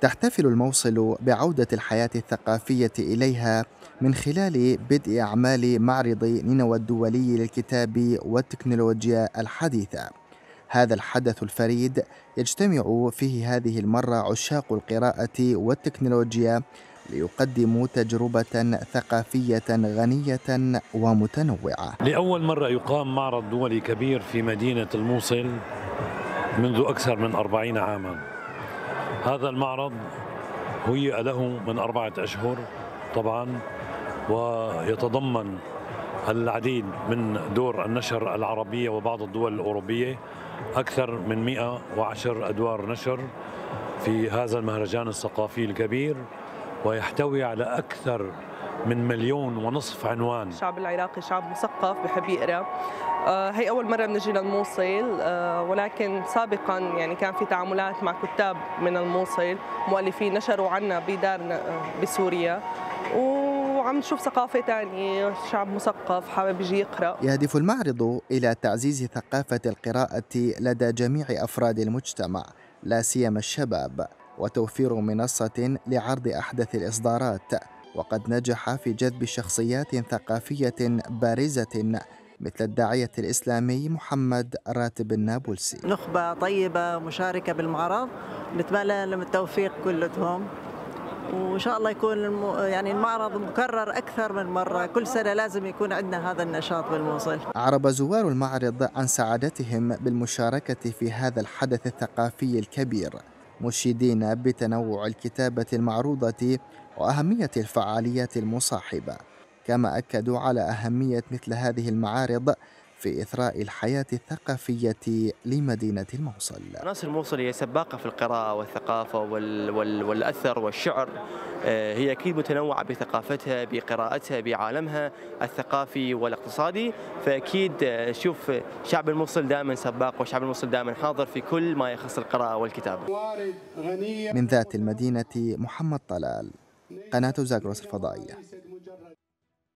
تحتفل الموصل بعودة الحياة الثقافية إليها من خلال بدء أعمال معرض نينوى الدولي للكتاب والتكنولوجيا الحديثة. هذا الحدث الفريد يجتمع فيه هذه المرة عشاق القراءة والتكنولوجيا ليقدموا تجربة ثقافية غنية ومتنوعة. لأول مرة يقام معرض دولي كبير في مدينة الموصل منذ أكثر من 40 عاما. هذا المعرض هيئ له من 4 أشهر طبعا، ويتضمن العديد من دور النشر العربية وبعض الدول الأوروبية، أكثر من 110 أدوار نشر في هذا المهرجان الثقافي الكبير، ويحتوي على أكثر من 1.5 مليون عنوان. الشعب العراقي شعب مثقف بحب يقرأ. هي أول مرة بنجي للموصل، ولكن سابقا يعني كان في تعاملات مع كتاب من الموصل، مؤلفين نشروا عنا بدارنا بسوريا، وعم نشوف ثقافة ثانية، شعب مثقف حابب يجي يقرأ. يهدف المعرض إلى تعزيز ثقافة القراءة لدى جميع أفراد المجتمع، لا سيما الشباب، وتوفير منصة لعرض أحدث الإصدارات، وقد نجح في جذب شخصيات ثقافية بارزة مثل الداعية الإسلامي محمد راتب النابلسي. نخبة طيبة مشاركة بالمعرض، نتمنى لهم التوفيق كلهم، وإن شاء الله يكون يعني المعرض مكرر أكثر من مرة، كل سنة لازم يكون عندنا هذا النشاط بالموصل. أعرب زوار المعرض عن سعادتهم بالمشاركة في هذا الحدث الثقافي الكبير، مشيدين بتنوع الكتابة المعروضة وأهمية الفعاليات المصاحبة، كما أكدوا على أهمية مثل هذه المعارض في إثراء الحياة الثقافية لمدينة الموصل. ناس الموصل هي سباقة في القراءة والثقافة والأثر والشعر، هي أكيد متنوعة بثقافتها بقراءتها بعالمها الثقافي والاقتصادي، فأكيد شوف شعب الموصل دائما سباق، وشعب الموصل دائما حاضر في كل ما يخص القراءة والكتابة. من ذات المدينة محمد طلال، قناة زاغروس الفضائية.